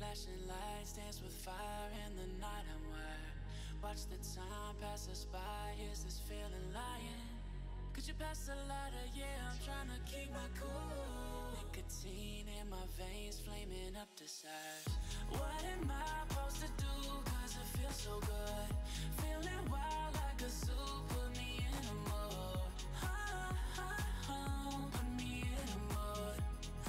flashing lights dance with fire in the night. I'm wired. Watch the time pass us by. Is this feeling lying? Could you pass the lighter? Yeah, I'm trying to keep my cool. Nicotine in my veins, flaming up desires. What am I supposed to do? Cause it feels so good. Feeling wild like a zoo. Put me in a mood. Put me in a mood.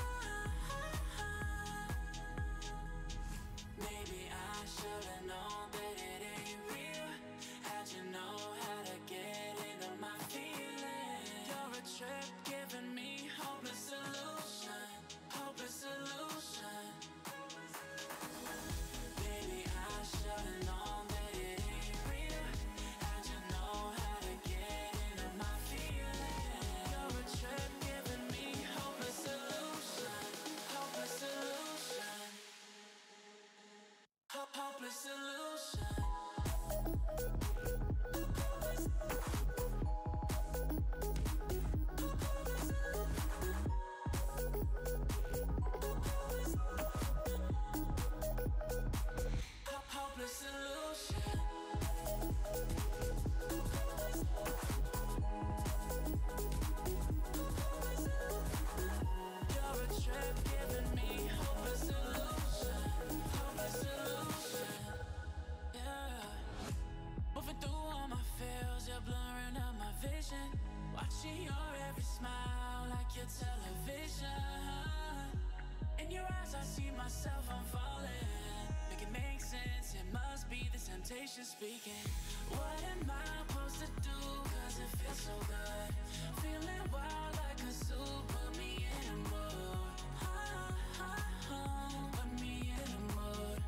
Maybe I should've known that it ain't real. How'd you know how to get into my feelings? You're a trip giving me hopeless solution. Hopeless solution. Baby, I should've known that it ain't real. How'd you know how to get into my feelings? You're a trip giving me hopeless solution. Hopeless solution. Hopeless solution. Hopeless solution. You're a trip giving me hopeless solution. Hopeless solution. Yeah. Moving through all my feels, you're blurring out my vision. Watching your every smile like your television. In your eyes I see myself, I'm falling. Make it make sense, it must be the temptation speaking. What am I supposed to do? Cause it feels so good. Feeling wild like a zoo. Put me in a mood. Put me in a mood.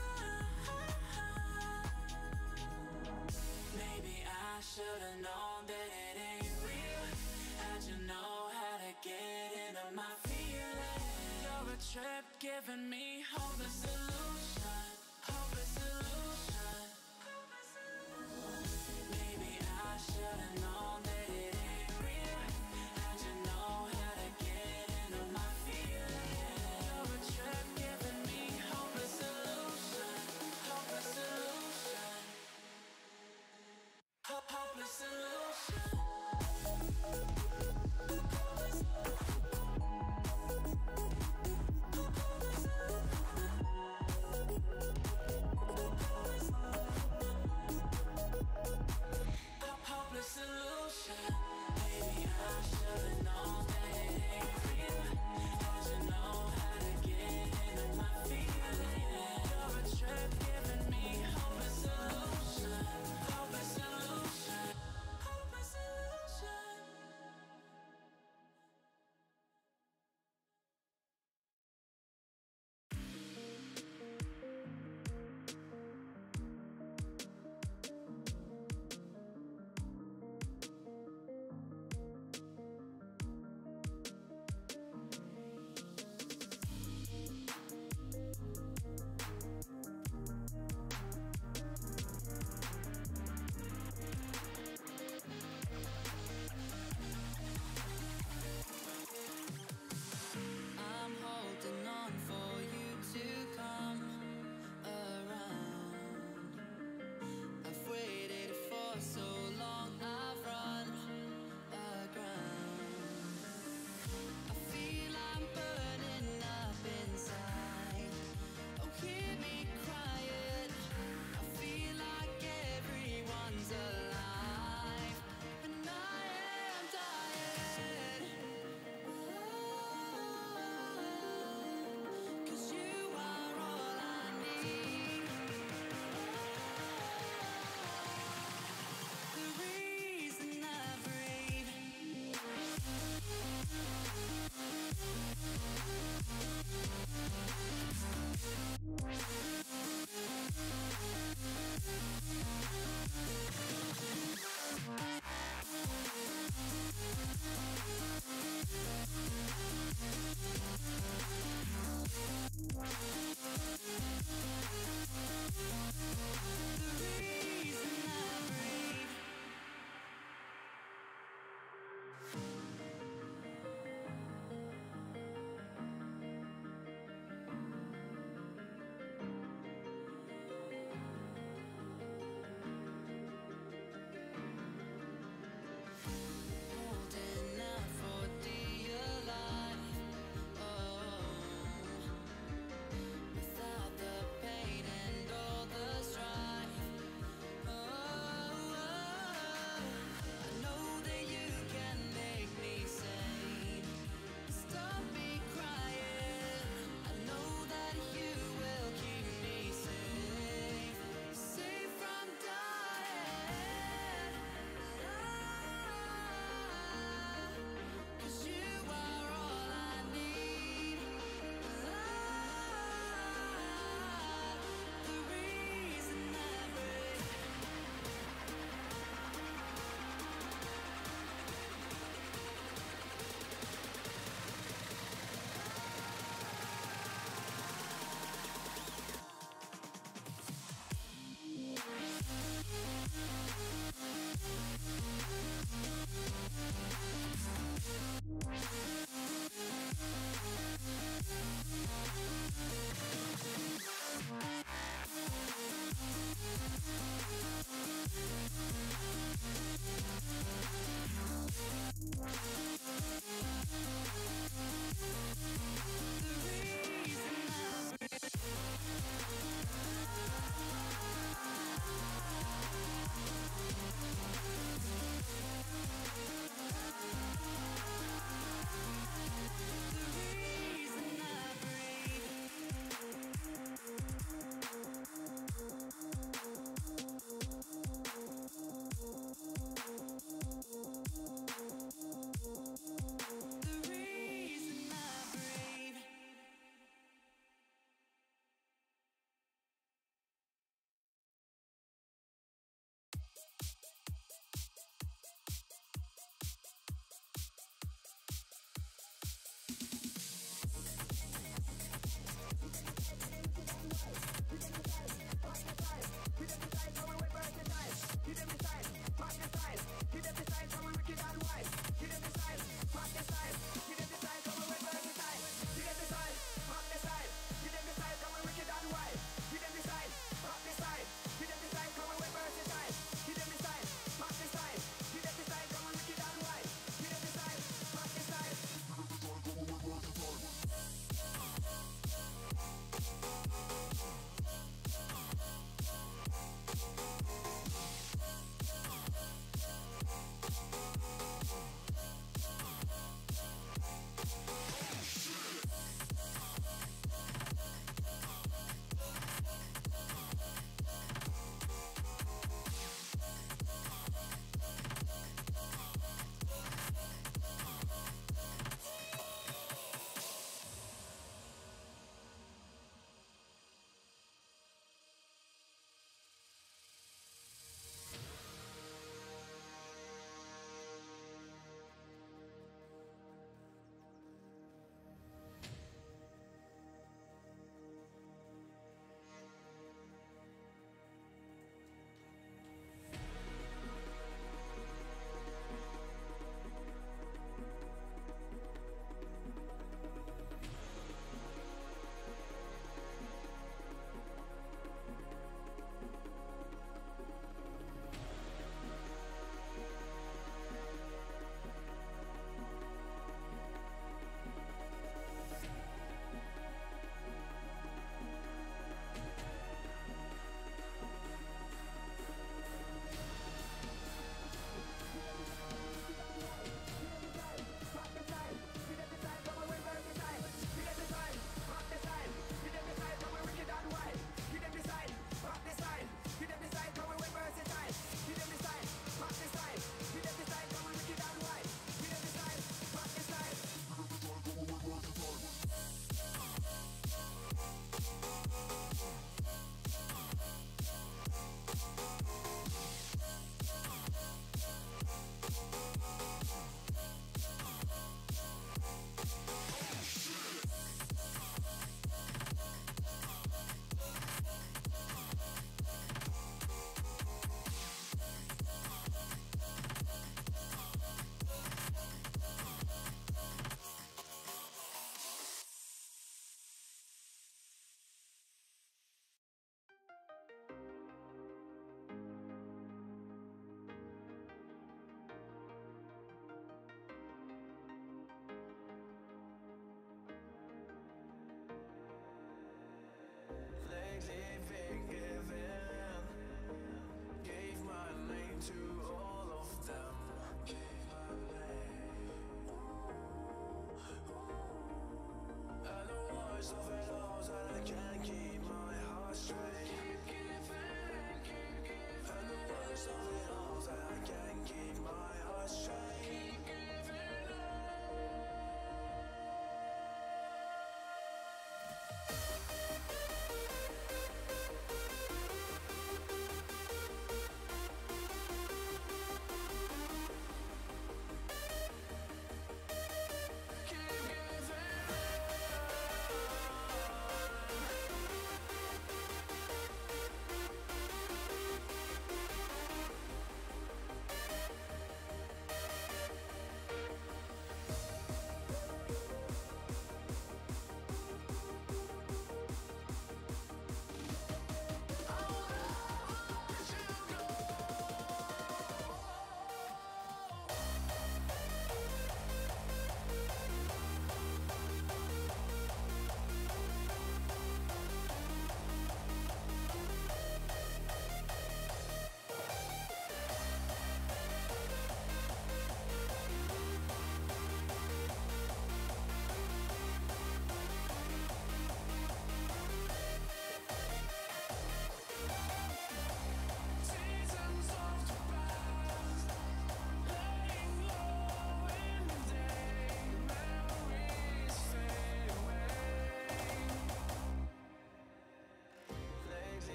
Maybe I should've known that it ain't real. How'd you know how to get into my feelings? You're a trip giving me hopeless solution. Hopeless solution. Maybe I should've known that it ain't real. How'd you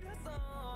the song.